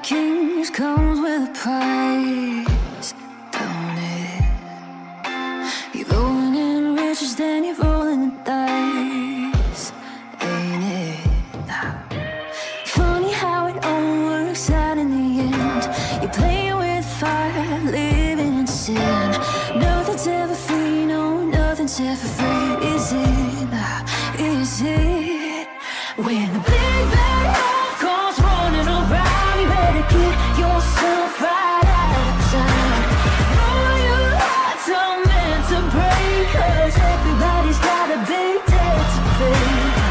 kings comes with a price, don't it? You're rolling in riches, then you're rolling the dice, ain't it? Nah. Funny how it all works out in the end. You're playing with fire, living in sin. Nothing's ever free, no, nothing's ever free, is it? Nah, is it? When the big bad wolf comes running around, you better get yourself right out of time. Know your hearts are meant to break, 'cause everybody's got a big debt to pay.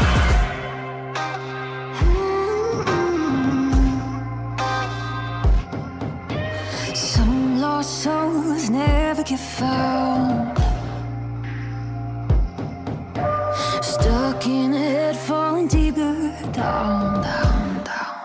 Some lost souls never get found, stuck in a head, falling deeper down, down, down.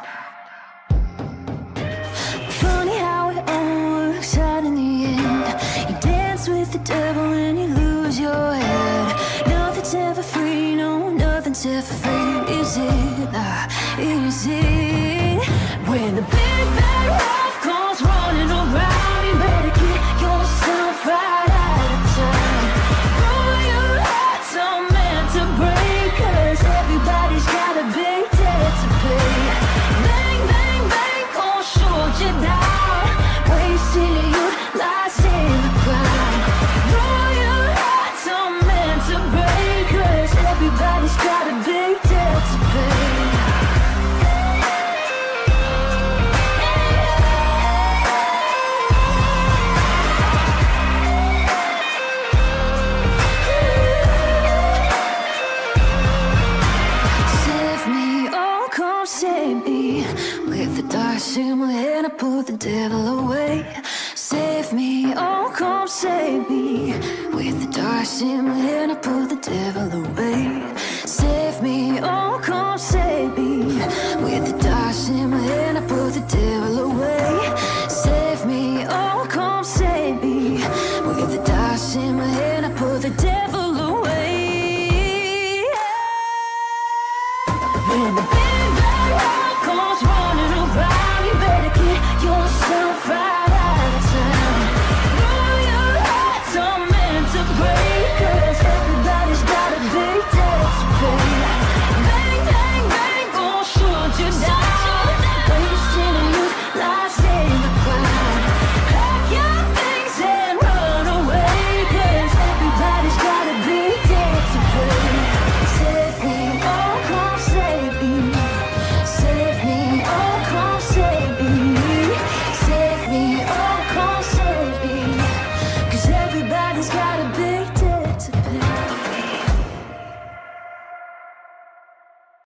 Funny how it all works out in the end. You dance with the devil and you lose your head. Nothing's ever free, no, nothing's ever free, is it? Nah, is it? When the big bad wolf comes running around, you better get yourself right out of time. Know your hearts are meant to break, 'cause everybody's got a big debt to pay. Bang, bang, bang, gon' shoot you down. Wasting youth lies in the ground. Know your hearts are meant to break, 'cause everybody's got a big debt to pay. Save me with the dice in my hand, I put the devil away. Save me, oh come save me with the dice in my hand, I put the devil